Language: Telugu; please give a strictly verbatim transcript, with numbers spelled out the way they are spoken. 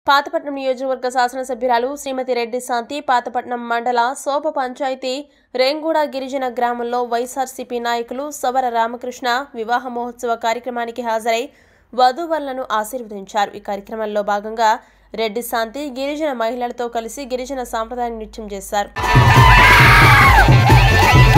పాతపట్నం నియోజకవర్గ శాసనసభ్యురాలు శ్రీమతి రెడ్డి శాంతి పాతపట్నం మండల సోప పంచాయతీ రేంగూడ గిరిజన గ్రామంలో వైఎస్ఆర్సీపీ నాయకులు సవర రామకృష్ణ వివాహ మహోత్సవ కార్యక్రమానికి హాజరై వధూవరులను ఆశీర్వదించారు. ఈ కార్యక్రమంలో భాగంగా రెడ్డి శాంతి గిరిజన మహిళలతో కలిసి గిరిజన సాంప్రదాయ నృత్యం చేశారు.